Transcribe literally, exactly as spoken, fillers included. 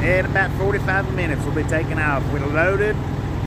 In about forty-five minutes, we'll be taking off. We're loaded